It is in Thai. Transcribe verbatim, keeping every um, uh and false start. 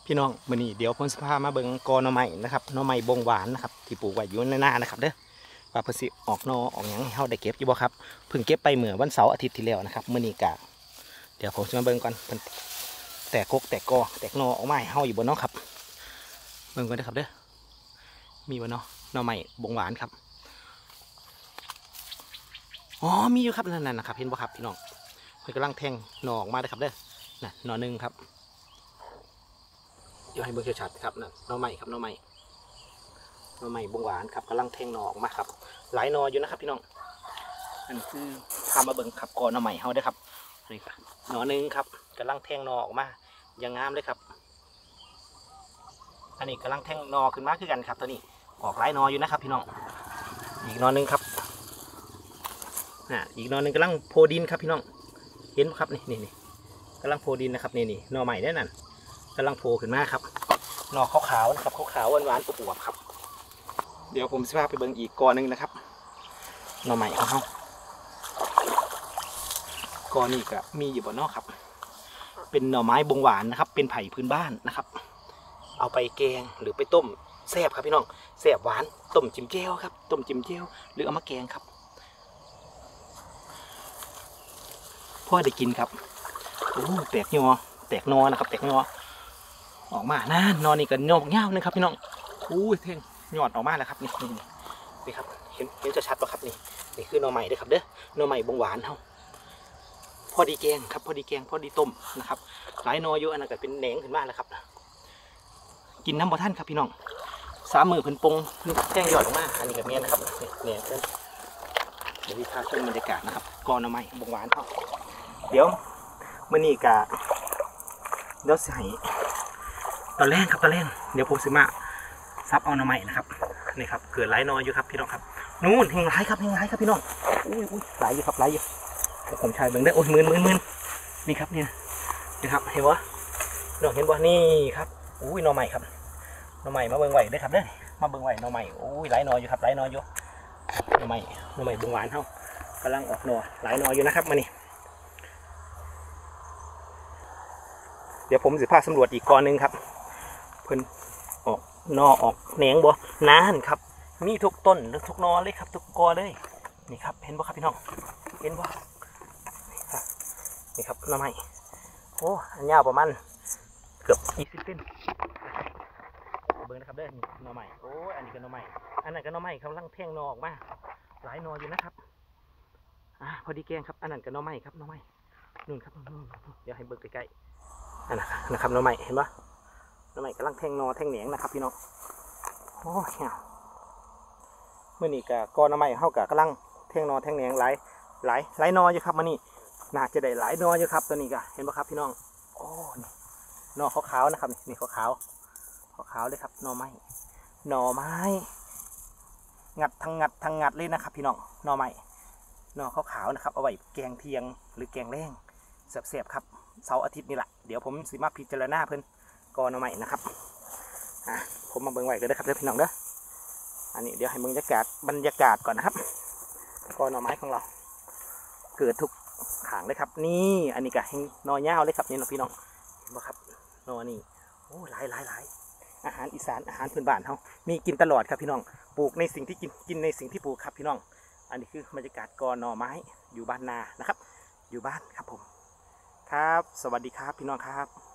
พี่น้องมื้อนี้เดี๋ยวผมสิพามาเบิ่งกอหน่อไม้นะครับหน่อไม้บงหวานนะครับที่ปลูกไว้อยู่ในนานะครับเด้อว่าเพิ่นสิออกหน่อออกหยังให้เฮาได้เก็บอยู่บ่ครับเพิ่งเก็บไปเมื่อวันเสาร์อาทิตย์ที่แล้วนะครับมื้อนี้กะเดี๋ยวผมจะมาเบิ่งก่อนเพิ่นแตกกกแตกกอแตกหน่อออกมาให้เฮาอยู่บ่เนาะครับเบิ่งก่อนเด้อครับเด้อมีบ่เนาะหน่อไม้บงหวานครับอ๋อมีอยู่ครับนั่นๆนะครับเห็นบ่ครับพี่น้องเพิ่นกำลังแทงหน่อออกมาเด้อครับเด้อน่ะหน่อนึงครับเดี๋ยวให้เบิ่งชัดๆครับน่ะหน่อไม้ครับหน่อไม้หน่อไม้บงหวานครับกำลังแทงหน่อออกมาครับหลายหน่ออยู่นะครับพี่น้องอันนี้คือพามาเบิ่งขับกอหน่อไม้เฮาเด้อครับนี่ครับหน่อนึงครับกำลังแทงหน่อออกมาอย่างงามเลยครับอันนี้กำลังแทงหน่อขึ้นมาคือกันครับตัวนี้ออกหลายหน่ออยู่นะครับพี่น้องอีกหน่อนึงครับอ่าอีกหน่อนึงกำลังโพดินครับพี่น้องเห็นไหมครับนี่นี่นี่กำลังโพดินนะครับนี่นี่หน่อใหม่แน่นั่นกำลังโผล่ขึ้นมาครับหน่อขาวๆนะครับขาวๆหวานๆอวบๆครับเดี๋ยวผมจะพาไปเบิ่งอีกกอหนึ่งนะครับหน่อใหม่ของเขากอนี่ก็มีอยู่บนนอกครับเป็นหน่อไม้บงหวานนะครับเป็นไผ่พื้นบ้านนะครับเอาไปแกงหรือไปต้มแซ่บครับพี่น้องแซ่บหวานต้มจิ้มแจ่วครับต้มจิ้มแจ่วหรือเอามาแกงครับพ่อได้กินครับโอ้แตกยอแตกนอนะครับแตกนอออกมานะนอนนี่ก็นอกเงาเลยครับพี่น้องอู้เท่งยอดออกมาแล้วครับนี่นี่นี่ครับเห็นเห็นชัดๆป่ะครับนี่นี่คือหน่อใหม่ด้วยครับเด้อหน่อใหม่บงหวานเฮาพอดีแกงครับพอดีแกงพอดีต้มนะครับหลายนอเยอะอันนั้นก็เป็นแหนงขึ้นมาแล้วครับกินน้ำบ่ท่านครับพี่น้องสามมือเพิ่นปงแจ้งยอดออกมาอันนี้กับเมียนะครับแหนงเพิ่นเดี๋ยววิพากษ์ชมบรรยากาศนะครับกอหน่อใหม่บงหวานเฮาเดี๋ยวมื่อนี้กะเดี๋ยวใส่ตอนแรกครับตอนแรกเดี๋ยวผมซื้อมาซับเอาหน่อใหม่นะครับนี่ครับเกิดหลายนออยู่ครับพี่น้องครับนู่นเฮงหลายครับเฮงหลายครับพี่น้องอุ้ยอุ้ยหลายอยู่ครับหลายอยู่ผมชายเบิ่งได้โอ้ยมืนมืนมืนนี่ครับเนี่ยนี่ครับเห็นบ่น้องเห็นบ่นี่ครับอุ้ยหน่อใหม่ครับหน่อใหม่มาเบิ่งไหวได้ครับเด้อมาเบิ่งไหวหน่อใหม่อุ้ยหลายนออยู่ครับหลายนออยู่หน่อใหม่หน่อใหม่บงหวานเฮากำลังออกหน่อหลายนออยู่นะครับมานี่เดี๋ยวผมสิพาสำรวจอีกกอนึงครับเพิ่นออกนอออกแหนงบ่นานครับมีทุกต้นทุกนอเลยครับทุกกอเลยนี่ครับเห็นบ่ครับพี่น้องเห็นบ่นี่ครับหน่อไม้โอ้อันยาวประมาณเกือบยี่สิบเซนเบิ่งนะครับเด้อนี่หน่อไม้โอ้อันนี้ก็หน่อไม้อันนั้นก็หน่อไม้กำลังแทงนอออกมาหลายนออยู่นะครับอ่าพอดีแกงครับอันนั้นก็หน่อไม้ครับหน่อไม้นู่นครับนู่นเดี๋ยวให้เบิ่งใกล้ๆอันนั้นนะครับหน่อไม้เห็นปะหน่อไม้กำลังแทงนอแทงเหนียงนะครับพี่น้องโอ้ยเมื่อนี้กะกอหน่อไม้เข้ากะกำลังแทงนอแทงเหนียงหลายหลายหลายนออยู่ครับมื่อนี้น่าจะได้หลายนออยู่ครับตัวนี้กะเห็นปะครับพี่น้องโอ้นอขาวๆนะครับนี่ขาวๆขาวๆเลยครับหน่อไม้หน่อไม้งัดทั้งงัดทั้งงัดเลยนะครับพี่น้องหน่อไม้หน่อขาวๆนะครับเอาไว้แกงเทียงหรือแกงแรงเสียบๆครับเสาร์อาทิตย์นี่แหละเดี๋ยวผมสิมาพิจารณาเพิ่นกอหน่อไม้นะครับอ่ะผมมาเบิ่งไว้กันนะครับเด้อพี่น้องเด้ออันนี้เดี๋ยวให้บรรยากาศบรรยากาศก่อนนะครับกอหน่อไม้ของเราเกิดทุกขางเลยครับนี่อันนี้ก็ให้นอยาวเลยครับนี่น้องพี่น้องเห็นไหมครับนอนี่โอ้หลายหลายหลายอาหารอีสานอาหารพื้นบ้านเขามีกินตลอดครับพี่น้องปลูกในสิ่งที่กินกินในสิ่งที่ปลูกครับพี่น้องอันนี้คือบรรยากาศกอหน่อไม้อยู่บ้านนานะครับอยู่บ้านครับผมครับสวัสดีครับพี่น้องครับ